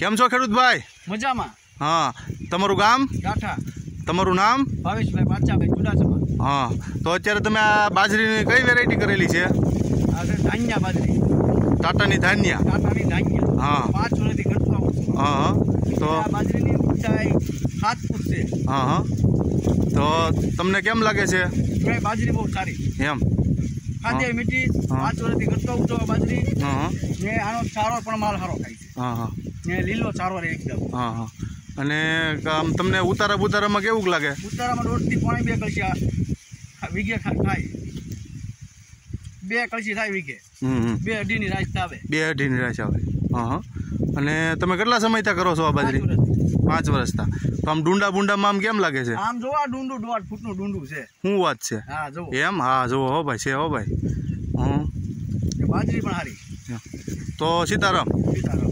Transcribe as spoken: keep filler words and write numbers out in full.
કેમ છો ખેડૂત ભાઈ? મજામાં. હા, તમારું ગામ? ગાંઠા. તમારું નામ? ભાવેશભાઈ પાચાભાઈ ચુડાસમા. હા, તો અત્યારે તમે આ બાજરીની કઈ વેરાયટી કરેલી છે? આ છે ધાન્યા બાજરી. ટાટાની ધાન્યા. ટાટાની ધાન્યા. હા. પાંચ વર્ષથી કરતો આવું છું. હા હા. તો આ બાજરીની ઊંચાઈ સાત ફૂટ છે. હા હા. તો તમને કેમ લાગે છે? એ બાજરી બહુ સારી. એમ. ખાધી મીઠી. પાંચ વર્ષથી કરતો આવું છું આ બાજરી. હા હા. ને આનો ચારો પણ માલ સારો થાય છે. હા હા. ને લીલો ચારો રહે એકદમ. હા હા. અને આમ તમને ઉતારા બુતારામાં કેવું લાગે? ઉતારામાં દોઢથી પોણી બે કળશી વીઘે થાય. બે કળશી થાય વીઘે. હમ બે અઢીની રાશ આવે. બે અઢીની રાશ આવે. હા હા. અને તમે કેટલા સમયથી કરો છો આ બાજરી? પાંચ વર્ષથી. તો આમ ડુંડા બુંડામાં આમ કેમ લાગે છે? આમ જોવા ડુંડું દોઢ ફૂટનું ડુંડું છે. શું વાત છે? હા જો એમ. હા જુઓ હો ભાઈ, છે હો ભાઈ. હમ. બાજરી પણ સારી. તો સીતારામ. સીતારામ.